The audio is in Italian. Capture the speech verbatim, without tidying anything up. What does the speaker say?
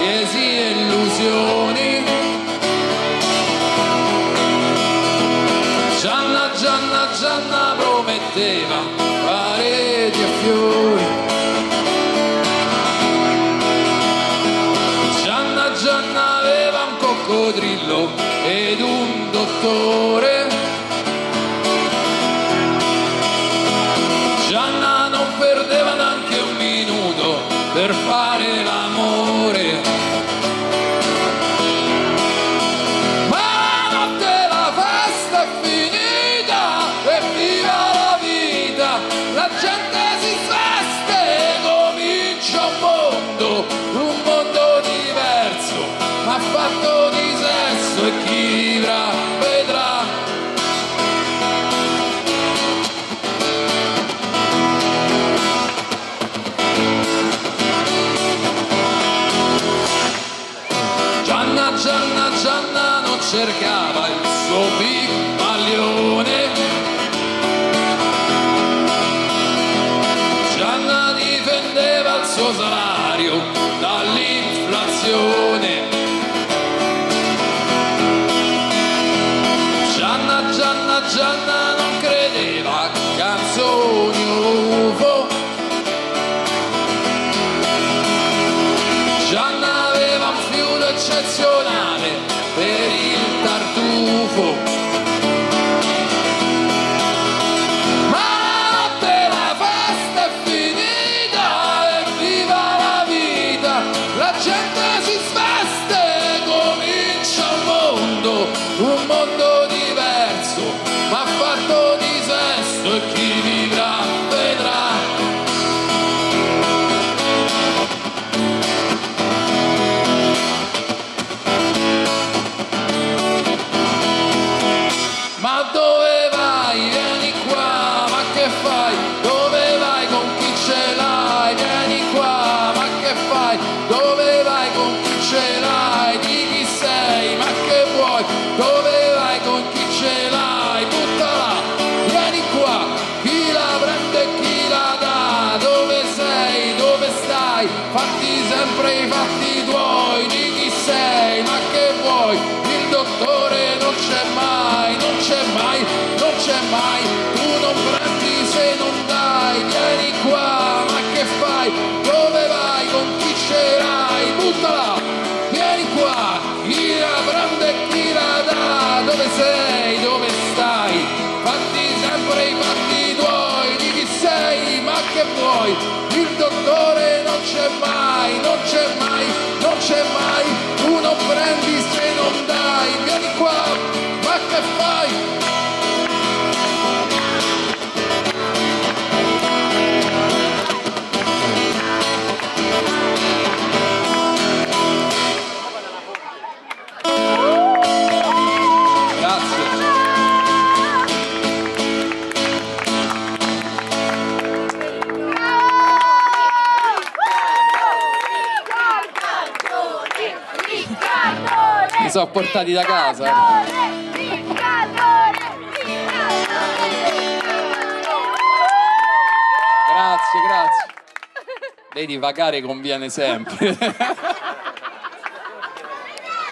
chiesi e illusioni. Gianna, Gianna, Gianna prometteva pareti e fiori. Gianna, Gianna aveva un coccodrillo ed un dottore. Gianna non perdeva neanche un minuto per fare l'amore. Ma la notte la festa è finita e viva la vita, la gente si sveste e comincia un mondo, un mondo diverso, ma fatto di sesso, e chi vivrà vedrà. Gianna, Gianna non cercava il suo pigmalione. Gianna difendeva il suo salario dall'inflazione. Gianna, Gianna, Gianna non credeva a canzoni U F O. Gianna aveva un fiuto eccezionale per il tartufo. Ma la notte la festa è finita e viva la vita, la gente si sveste e comincia un mondo, un mondo diverso, ma fatto di sesso, e chi vivrà vedrà. Ma dove vai? Vieni qua, ma che fai? Dove vai? Con chi ce l'hai? Vieni qua, ma che fai? Dove vai? Con chi ce l'hai? Di chi sei? Ma che vuoi? Dove vai? Con chi ce l'hai? Buttala, vieni qua, chi la prende e chi la dà? Dove sei? Dove stai? Fatti sempre i fatti tuoi. Di chi sei? Ma che vuoi? Il dottore non c'è mai, non c'è mai, non c'è mai, tu non prendi se non dai, vieni qua, ma che fai, dove vai, con chi ce l'hai, buttala, vieni qua, chi la prende e chi la dà, dove sei, dove stai, fatti sempre i fatti tuoi, di chi sei, ma che vuoi, il dottore non c'è mai, non c'è mai, non c'è mai, tu non prendi se non dai, vieni qua, ma che fai? Mi sono portati da casa. Grazie, grazie. Vedi, vagare conviene sempre.